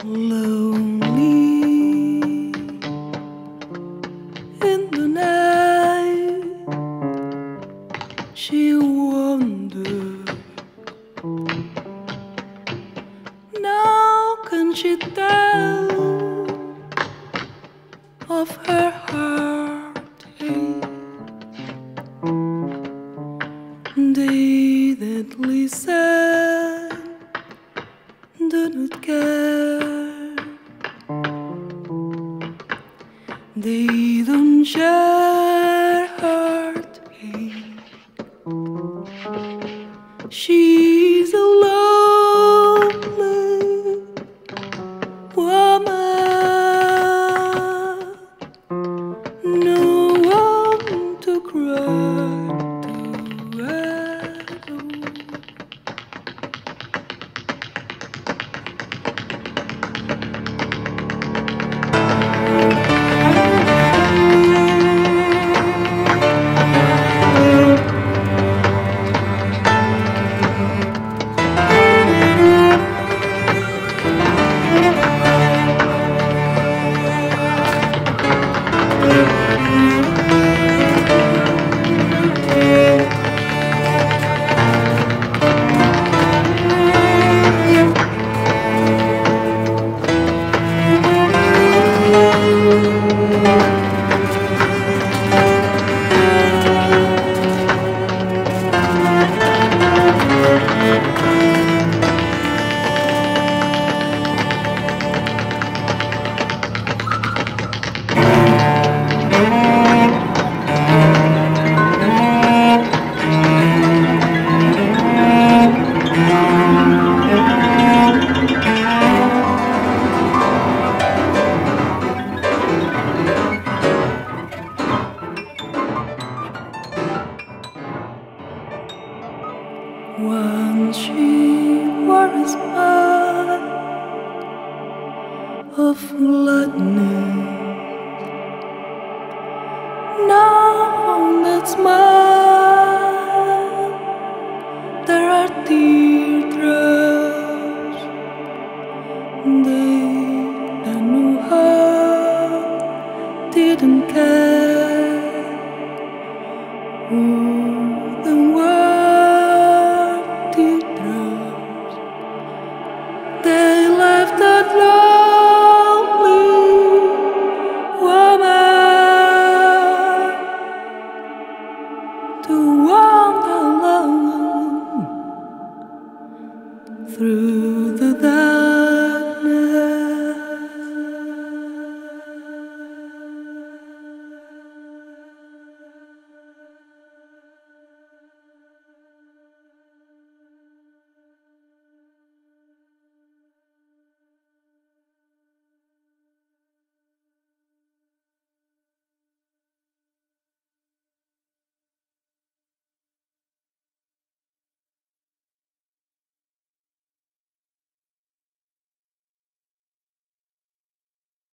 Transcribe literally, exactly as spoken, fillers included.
lonely in the night. She wondered, now can she tell of her heartache? They that listen do not care. They don't share heartache. She's a lonely woman, no one to cry to at all. Once she wore a smile of gladness. Now on that smile there are teardrops. They that knew her didn't care who the world. They left that lonely woman to